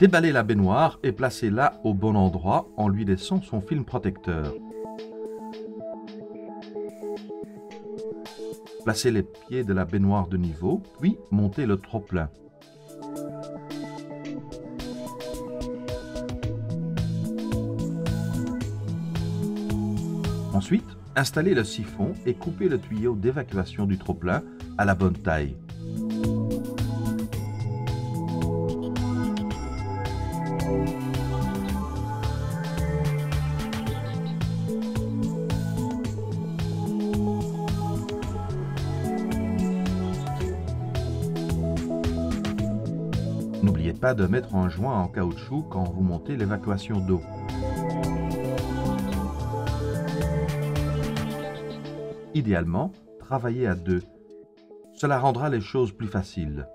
Déballez la baignoire et placez-la au bon endroit en lui laissant son film protecteur. Placez les pieds de la baignoire de niveau, puis montez le trop-plein. Ensuite, installez le siphon et coupez le tuyau d'évacuation du trop-plein à la bonne taille. N'oubliez pas de mettre un joint en caoutchouc quand vous montez l'évacuation d'eau. Idéalement, travaillez à deux. Cela rendra les choses plus faciles.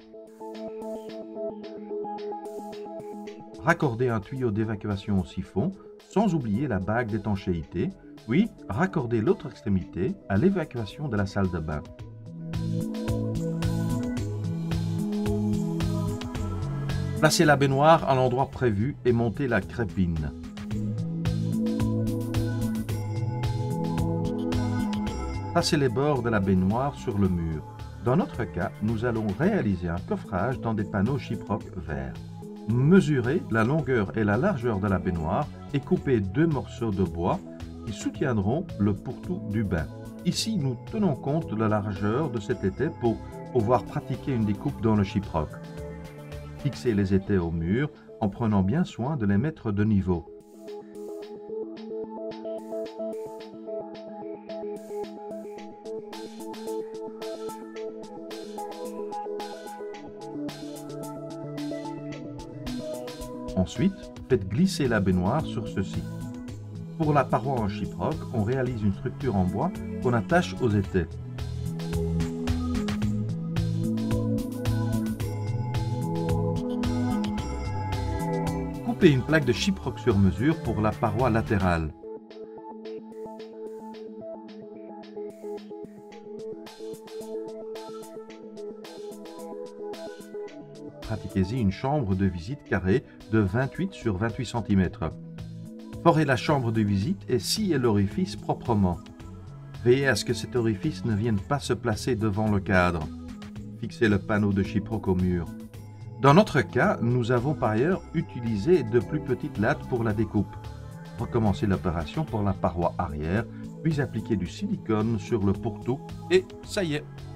Raccordez un tuyau d'évacuation au siphon, sans oublier la bague d'étanchéité, puis raccordez l'autre extrémité à l'évacuation de la salle de bain. Placez la baignoire à l'endroit prévu et montez la crépine. Passez les bords de la baignoire sur le mur. Dans notre cas, nous allons réaliser un coffrage dans des panneaux chyproc verts. Mesurez la longueur et la largeur de la baignoire et coupez 2 morceaux de bois qui soutiendront le pourtour du bain. Ici, nous tenons compte de la largeur de cet étai pour pouvoir pratiquer une découpe dans le chyproc. Fixez les étais au mur en prenant bien soin de les mettre de niveau. Ensuite, faites glisser la baignoire sur ceci. Pour la paroi en chyproc, on réalise une structure en bois qu'on attache aux étais. Coupez une plaque de chyproc sur mesure pour la paroi latérale. Pratiquez-y une chambre de visite carrée de 28 sur 28 cm. Forez la chambre de visite et sciez l'orifice proprement. Veillez à ce que cet orifice ne vienne pas se placer devant le cadre. Fixez le panneau de chyproc au mur. Dans notre cas, nous avons par ailleurs utilisé de plus petites lattes pour la découpe. Recommencez l'opération pour la paroi arrière, puis appliquez du silicone sur le pourtour et ça y est!